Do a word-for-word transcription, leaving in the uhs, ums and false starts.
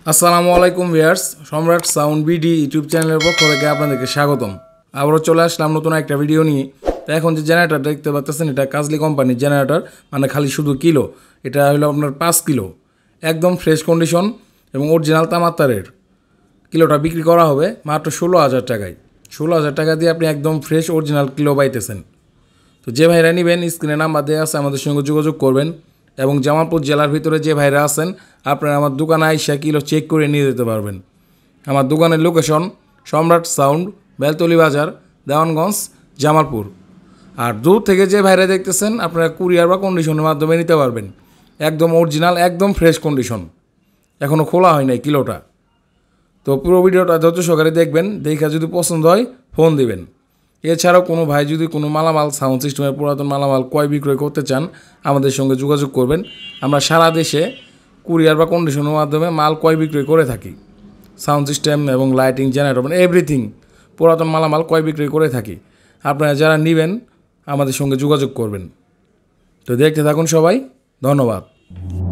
আসসালামু আলাইকুম ভিউয়ার্স, সম্রাট সাউন্ড বিডি ইউটিউব চ্যানেলের পক্ষ থেকে আপনাদেরকে স্বাগতম। আবারও চলে আসলাম নতুন একটা ভিডিও নিয়ে। তো এখন যে জেনারেটরটা দেখতে পাচ্ছেন, এটা কাজলি কোম্পানির জেনারেটর, মানে খালি শুধু কিলো। এটা হলো আপনার পাঁচ কিলো, একদম ফ্রেশ কন্ডিশন এবং অরিজিনাল তামাত্তারের। কিলোটা বিক্রি করা হবে মাত্র ষোলো হাজার টাকায়। ষোলো হাজার টাকা দিয়ে আপনি একদম ফ্রেশ অরিজিনাল কিলো পাইতেছেন। তো যে ভাইরা নেবেন, স্ক্রিনে নাম্বার দেওয়া আছে, আমাদের সঙ্গে যোগাযোগ করবেন। এবং জামালপুর জেলার ভিতরে যে ভাইরা আছেন, আপনারা আমার দোকানে আইসা কিলো চেক করে নিয়ে যেতে পারবেন। আমার দোকানের লোকেশন সম্রাট সাউন্ড, বেলতলি বাজার, দেওয়ানগঞ্জ, জামালপুর। আর দূর থেকে যে ভাইরা দেখতেছেন, আপনারা কুরিয়ার বা কন্ডিশনের মাধ্যমে নিতে পারবেন। একদম অরিজিনাল, একদম ফ্রেশ কন্ডিশন, এখনও খোলা হয় নাই কিলোটা। তো পুরো ভিডিওটা ধৈর্য সহকারে দেখবেন, দেখা যদি পছন্দ হয় ফোন দিবেন। এছাড়াও কোনো ভাই যদি কোনো মালামাল, সাউন্ড সিস্টেমের পুরাতন মালামাল ক্রয় বিক্রয় করতে চান, আমাদের সঙ্গে যোগাযোগ করবেন। আমরা সারা দেশে কুরিয়ার বা কন্ডিশনের মাধ্যমে মাল ক্রয় বিক্রয় করে থাকি। সাউন্ড সিস্টেম এবং লাইটিং, জেনারেটর, মানে এভরিথিং পুরাতন মালামাল ক্রয় বিক্রয় করে থাকি। আপনারা যারা নেবেন আমাদের সঙ্গে যোগাযোগ করবেন। তো দেখতে থাকুন সবাই, ধন্যবাদ।